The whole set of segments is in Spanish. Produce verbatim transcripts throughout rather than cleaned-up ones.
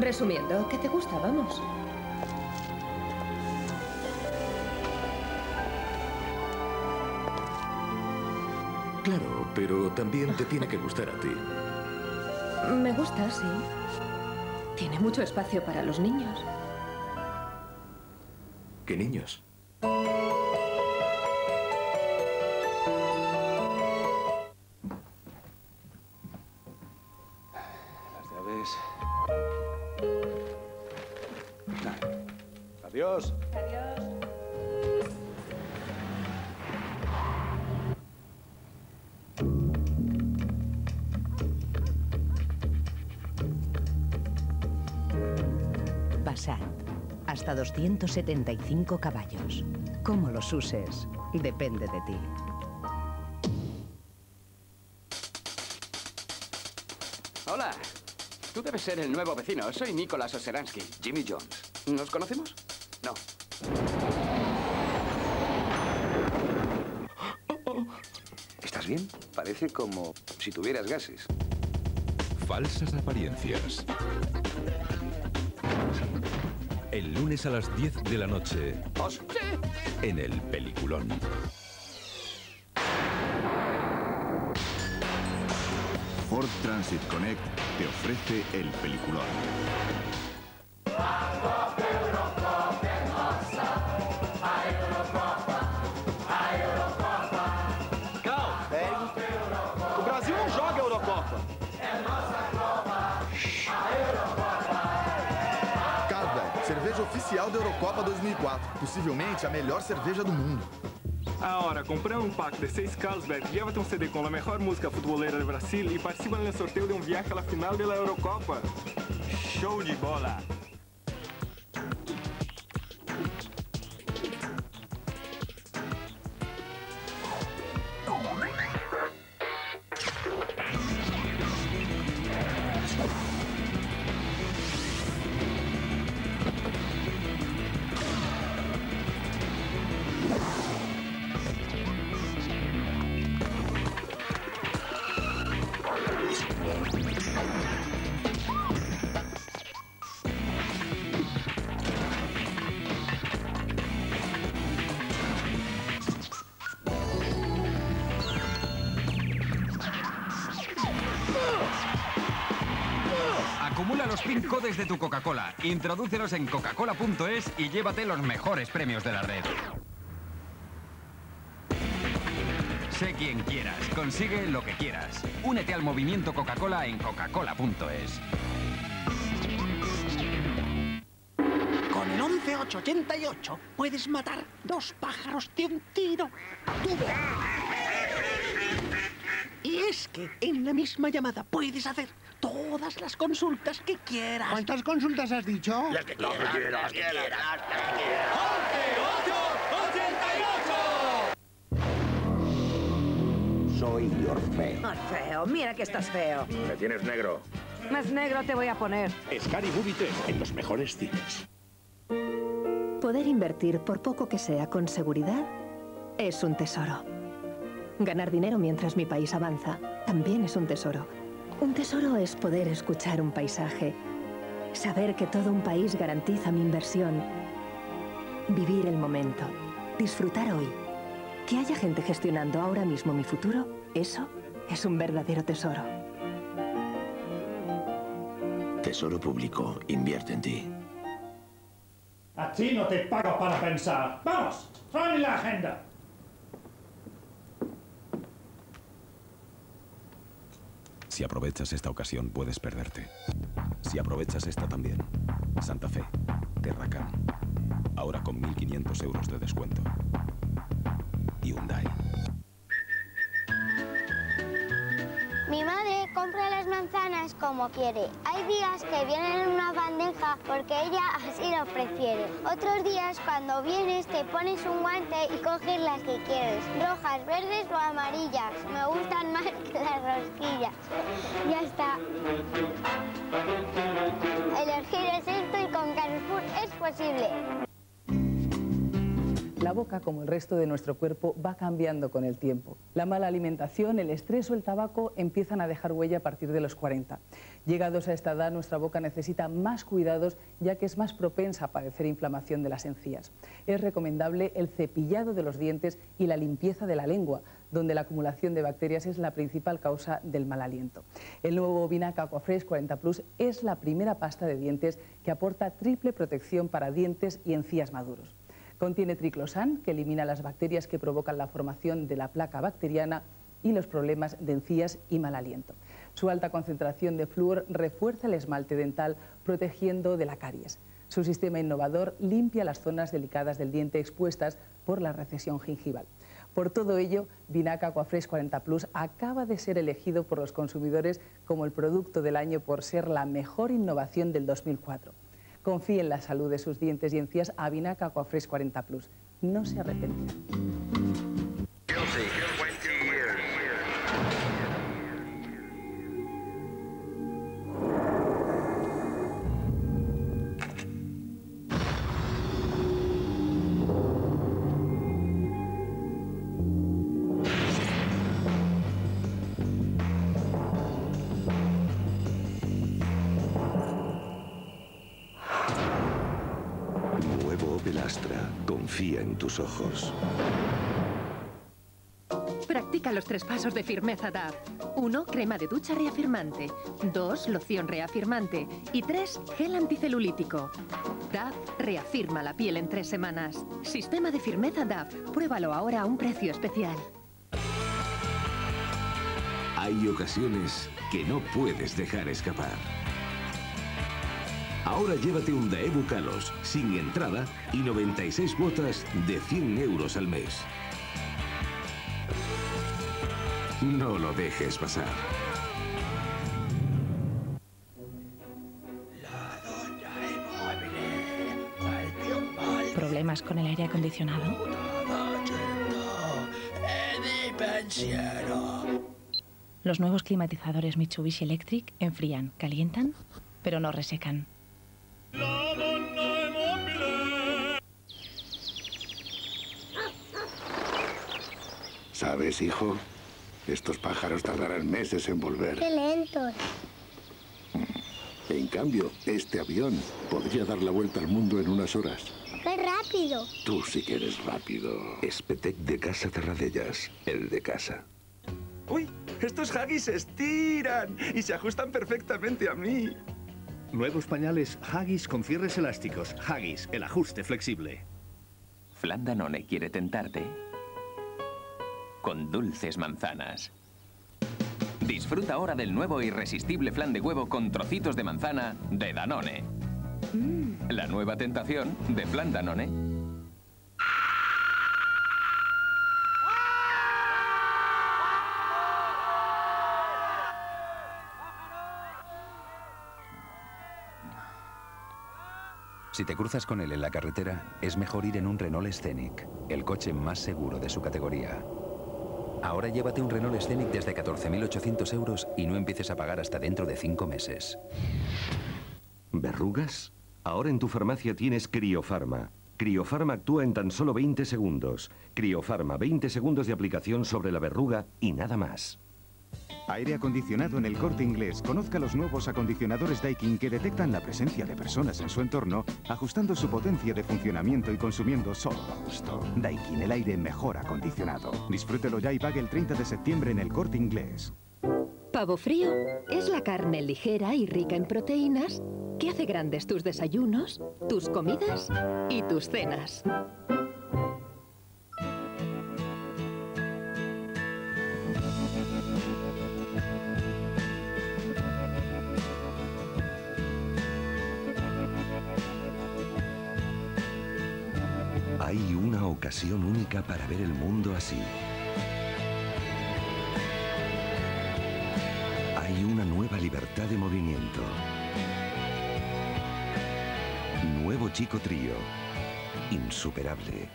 Resumiendo, ¿qué te gusta? Vamos. Claro, pero también te tiene que gustar a ti. Me gusta, sí. Tiene mucho espacio para los niños. ¿Qué niños? Las llaves. Adiós. Adiós. Passat. Hasta doscientos setenta y cinco caballos. Cómo los uses depende de ti. Hola. Tú debes ser el nuevo vecino. Soy Nicholas Oseransky. Jimmy Jones. ¿Nos conocemos? No. ¿Estás bien? Parece como si tuvieras gases. Falsas apariencias. El lunes a las diez de la noche. En el Peliculón. Ford Transit Connect te ofrece el Peliculón. O Brasil não joga a Eurocopa. Carlsberg, cerveja oficial da Eurocopa dois mil e quatro. Possivelmente a melhor cerveja do mundo. Ahora, compra un pack de seis Carlsberg, llévate un C D con la mejor música futbolera de Brasil y participa en el sorteo de un viaje a la final de la Eurocopa. Show de bola. Acumula los pin codes de tu Coca-Cola, introdúcelos en coca-cola punto es y llévate los mejores premios de la red. Sé quien quieras, consigue lo que quieras. Únete al movimiento Coca-Cola en coca-cola punto es. Con el once ocho ochenta y ocho puedes matar dos pájaros de un tiro. Y es que en la misma llamada puedes hacer todas las consultas que quieras. ¿Cuántas consultas has dicho? Las que quieras, las que quieras, las que quieras. once ocho ochenta y ocho. Soy Orfeo. Orfeo, mira que estás feo. Me tienes negro. Más negro te voy a poner. Scary Movie tres en los mejores cines. Poder invertir, por poco que sea, con seguridad, es un tesoro. Ganar dinero mientras mi país avanza también es un tesoro. Un tesoro es poder escuchar un paisaje, saber que todo un país garantiza mi inversión, vivir el momento, disfrutar hoy. Que haya gente gestionando ahora mismo mi futuro, eso es un verdadero tesoro. Tesoro Público, invierte en ti. A ti no te pago para pensar. ¡Vamos! ¡Tráeme la agenda! Si aprovechas esta ocasión, puedes perderte. Si aprovechas esta también. Santa Fe, Terracán. Ahora con mil quinientos euros de descuento. Hyundai. Mi madre compra las manzanas como quiere. Hay días que vienen en una bandeja porque ella así lo prefiere. Otros días, cuando vienes, te pones un guante y coges las que quieres. Rojas, verdes o amarillas. Me gustan más que las rosquillas. Ya está. Elegir es esto y con Carrefour es posible. La boca, como el resto de nuestro cuerpo, va cambiando con el tiempo. La mala alimentación, el estrés o el tabaco empiezan a dejar huella a partir de los cuarenta. Llegados a esta edad, nuestra boca necesita más cuidados, ya que es más propensa a padecer inflamación de las encías. Es recomendable el cepillado de los dientes y la limpieza de la lengua, donde la acumulación de bacterias es la principal causa del mal aliento. El nuevo Vinaca Aquafresh cuarenta plus es la primera pasta de dientes que aporta triple protección para dientes y encías maduros. Contiene triclosan, que elimina las bacterias que provocan la formación de la placa bacteriana y los problemas de encías y mal aliento. Su alta concentración de flúor refuerza el esmalte dental, protegiendo de la caries. Su sistema innovador limpia las zonas delicadas del diente expuestas por la recesión gingival. Por todo ello, Vinaca Aquafresh cuarenta plus acaba de ser elegido por los consumidores como el producto del año por ser la mejor innovación del dos mil cuatro. Confíe en la salud de sus dientes y encías a Vinaca Aquafresh cuarenta plus. No se arrepentirá. Confía en tus ojos. Practica los tres pasos de firmeza D A V. uno. Crema de ducha reafirmante. dos. Loción reafirmante. Y tres. Gel anticelulítico. D A V reafirma la piel en tres semanas. Sistema de firmeza D A V. Pruébalo ahora a un precio especial. Hay ocasiones que no puedes dejar escapar. Ahora llévate un Daewoo Kalos sin entrada y noventa y seis cuotas de cien euros al mes. No lo dejes pasar. ¿Problemas con el aire acondicionado? Los nuevos climatizadores Mitsubishi Electric enfrían, calientan, pero no resecan. ¿Sabes, hijo? Estos pájaros tardarán meses en volver. ¡Qué lentos! En cambio, este avión podría dar la vuelta al mundo en unas horas. ¡Qué rápido! Tú sí que eres rápido. Espetec de Casa Terradellas, el de casa. ¡Uy! Estos Huggies se estiran y se ajustan perfectamente a mí. Nuevos pañales Huggies con cierres elásticos. Huggies, el ajuste flexible. Flan Danone quiere tentarte con dulces manzanas. Disfruta ahora del nuevo irresistible flan de huevo con trocitos de manzana de Danone. Mm. La nueva tentación de Flan Danone. Si te cruzas con él en la carretera, es mejor ir en un Renault Scenic, el coche más seguro de su categoría. Ahora llévate un Renault Scenic desde catorce mil ochocientos euros y no empieces a pagar hasta dentro de cinco meses. ¿Verrugas? Ahora en tu farmacia tienes Criofarma. Criofarma actúa en tan solo veinte segundos. Criofarma, veinte segundos de aplicación sobre la verruga y nada más. Aire acondicionado en El Corte Inglés. Conozca los nuevos acondicionadores Daikin que detectan la presencia de personas en su entorno, ajustando su potencia de funcionamiento y consumiendo solo lo justo. Daikin, el aire mejor acondicionado. Disfrútelo ya y pague el treinta de septiembre en El Corte Inglés. Pavo frío es la carne ligera y rica en proteínas que hace grandes tus desayunos, tus comidas y tus cenas. Hay una ocasión única para ver el mundo así. Hay una nueva libertad de movimiento. Nuevo Chico Trío. Insuperable.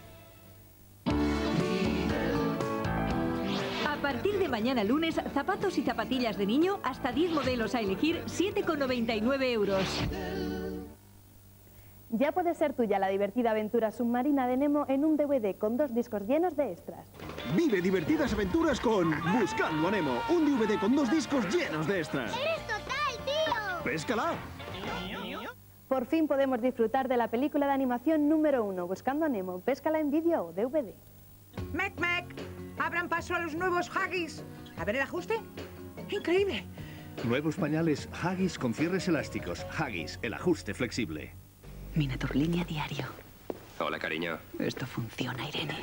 A partir de mañana lunes, zapatos y zapatillas de niño, hasta diez modelos a elegir, siete con noventa y nueve euros. Ya puede ser tuya la divertida aventura submarina de Nemo en un D V D con dos discos llenos de extras. Vive divertidas aventuras con Buscando a Nemo, un D V D con dos discos llenos de extras. ¡Eres total, tío! ¡Péscala! Por fin podemos disfrutar de la película de animación número uno, Buscando a Nemo. Péscala en vídeo o D V D. ¡Mec, mec! ¡Abran paso a los nuevos Huggies! A ver el ajuste. ¡Increíble! Nuevos pañales Huggies con cierres elásticos. Huggies, el ajuste flexible. Mi Naturlínea diario. Hola, cariño. Esto funciona, Irene.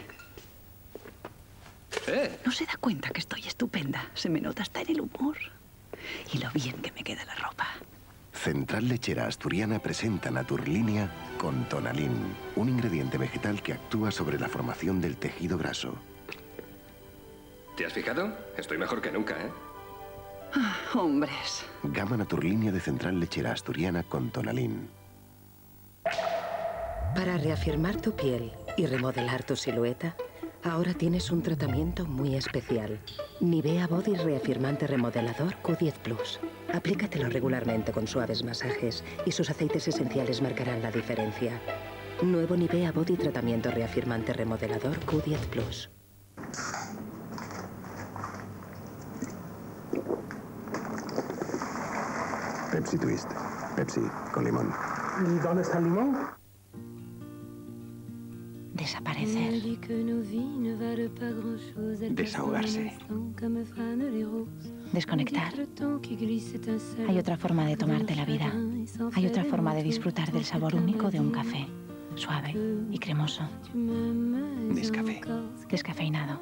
¿Eh? No se da cuenta que estoy estupenda. Se me nota hasta en el humor. Y lo bien que me queda la ropa. Central Lechera Asturiana presenta Naturlínea con Tonalin, un ingrediente vegetal que actúa sobre la formación del tejido graso. ¿Te has fijado? Estoy mejor que nunca, ¿eh? Ah, hombres. Gama Naturlínea de Central Lechera Asturiana con Tonalin. Para reafirmar tu piel y remodelar tu silueta, ahora tienes un tratamiento muy especial. Nivea Body Reafirmante Remodelador Q diez plus. Aplícatelo regularmente con suaves masajes y sus aceites esenciales marcarán la diferencia. Nuevo Nivea Body Tratamiento Reafirmante Remodelador Q diez plus. Pepsi Twist. Pepsi con limón. ¿Y dónde está el limón? Desaparecer. Desahogarse. Desconectar. Hay otra forma de tomarte la vida. Hay otra forma de disfrutar del sabor único de un café. Suave y cremoso. Nescafé. Descafeinado.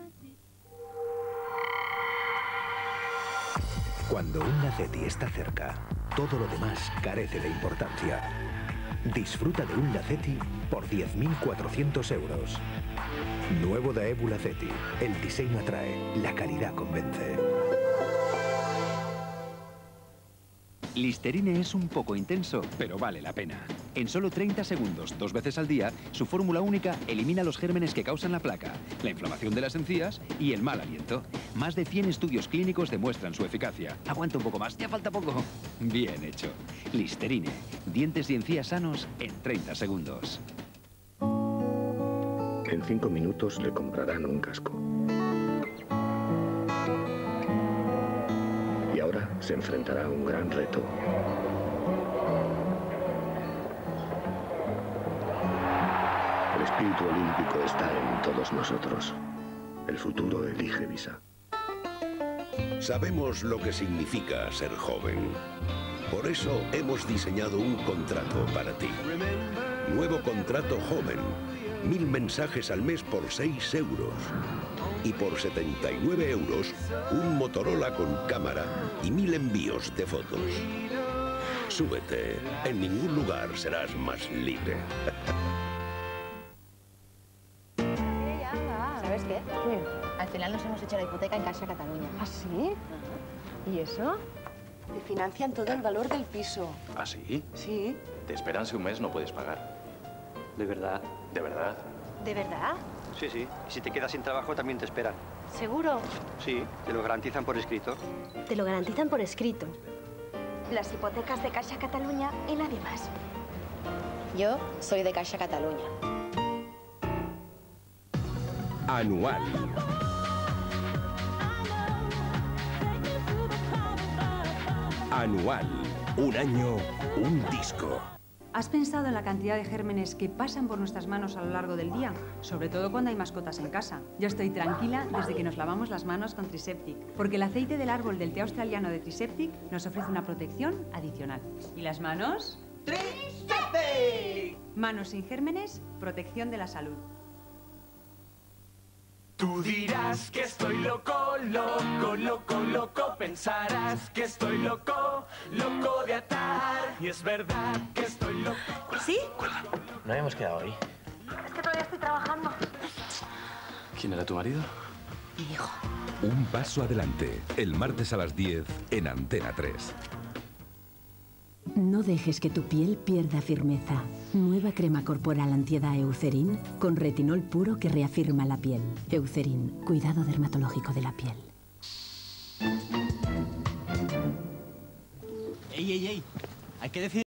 Cuando un Laceti está cerca, todo lo demás carece de importancia. Disfruta de un Laceti por diez mil cuatrocientos euros. Nuevo Daewoo Laceti. El diseño atrae, la calidad convence. Listerine es un poco intenso, pero vale la pena. En solo treinta segundos, dos veces al día, su fórmula única elimina los gérmenes que causan la placa, la inflamación de las encías y el mal aliento. Más de cien estudios clínicos demuestran su eficacia. Aguanta un poco más, ya falta poco. Bien hecho. Listerine. Dientes y encías sanos en treinta segundos. En cinco minutos le comprarán un casco. Y ahora se enfrentará a un gran reto. El espíritu olímpico está en todos nosotros. El futuro elige Visa. Sabemos lo que significa ser joven. Por eso hemos diseñado un contrato para ti. Nuevo contrato joven. Mil mensajes al mes por seis euros. Y por setenta y nueve euros, un Motorola con cámara y mil envíos de fotos. Súbete. En ningún lugar serás más libre. ¿Sabes qué? ¿Qué? Al final nos hemos hecho la hipoteca en Caixa Cataluña. ¿Ah, sí? ¿Y eso? Te financian todo el valor del piso. ¿Ah, sí? Sí. Te esperan si un mes no puedes pagar. ¿De verdad? ¿De verdad? ¿De verdad? Sí, sí. Y si te quedas sin trabajo, también te esperan. ¿Seguro? Sí, te lo garantizan por escrito. Te lo garantizan por escrito. Las hipotecas de Caixa Cataluña y nadie más. Yo soy de Caixa Cataluña. Anual. Anual. Un año, un disco. ¿Has pensado en la cantidad de gérmenes que pasan por nuestras manos a lo largo del día? Sobre todo cuando hay mascotas en casa. Yo estoy tranquila desde que nos lavamos las manos con Triseptic, porque el aceite del árbol del té australiano de Triseptic nos ofrece una protección adicional. ¿Y las manos? ¡Triseptic! Manos sin gérmenes, protección de la salud. Tú dirás que estoy loco, loco, loco, loco. Pensarás que estoy loco, loco de atar. Y es verdad que estoy loco. ¿Sí? ¿No habíamos quedado hoy? Es que todavía estoy trabajando. ¿Quién era tu marido? Mi hijo. Un paso adelante. El martes a las diez en Antena tres. No dejes que tu piel pierda firmeza. Nueva crema corporal antiedad Eucerin con retinol puro que reafirma la piel. Eucerin, cuidado dermatológico de la piel. ¡Ey, ey, ey! Hay que decir...